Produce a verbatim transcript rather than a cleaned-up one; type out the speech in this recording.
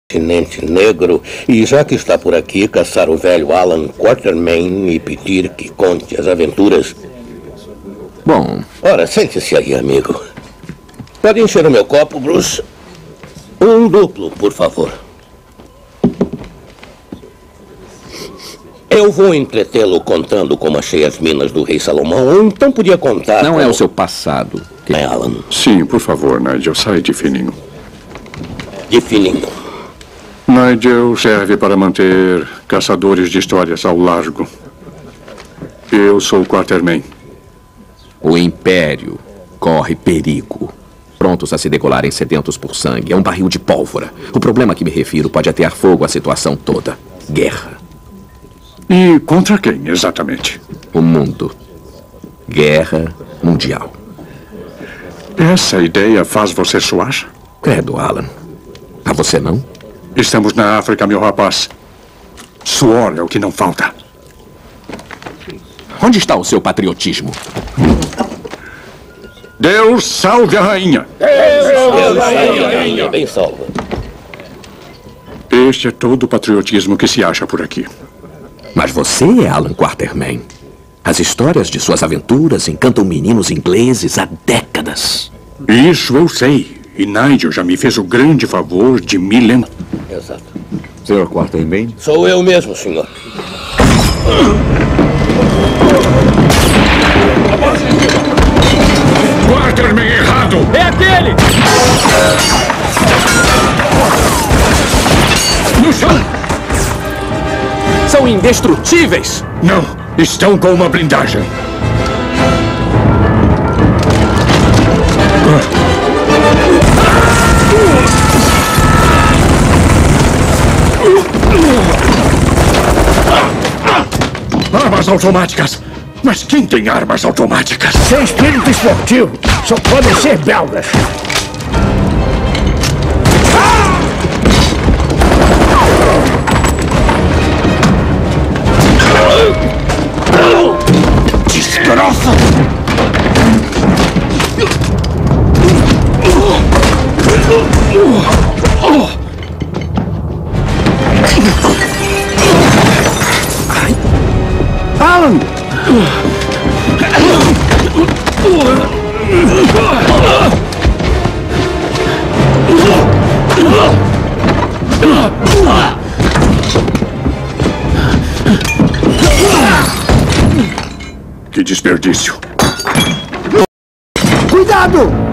continente negro, e já que está por aqui, caçar o velho Alan Quatermain e pedir que conte as aventuras. Bom... Ora, sente-se aí, amigo. Pode encher o meu copo, Bruce? Um duplo, por favor. Eu vou entretê-lo contando como achei as minas do rei Salomão, ou então podia contar... Não como... é o seu passado. Que... É, Alan. Sim, por favor, Nigel, sai de fininho. De fininho. Nigel serve para manter caçadores de histórias ao largo. Eu sou o Quatermain. O Império corre perigo. Prontos a se decolarem sedentos por sangue. É um barril de pólvora. O problema a que me refiro pode atear fogo à situação toda. Guerra. E contra quem, exatamente? O mundo. Guerra mundial. Essa ideia faz você suar? Credo, Alan. A você não? Estamos na África, meu rapaz. Suor é o que não falta. Onde está o seu patriotismo? Deus salve a rainha! Deus salve a rainha! Bem salva. Este é todo o patriotismo que se acha por aqui. Mas você é Alan Quatermain. As histórias de suas aventuras encantam meninos ingleses há décadas. Isso eu sei. E Nigel já me fez o grande favor de me lembrar. Exato. senhor Quatermain? Sou eu mesmo, senhor. Quatermain errado! É aquele! No chão! São indestrutíveis! Não, estão com uma blindagem. Armas automáticas! Mas quem tem armas automáticas? Sem espírito esportivo, só podem ser belgas. Desgraça! Alan! Que desperdício! Cuidado!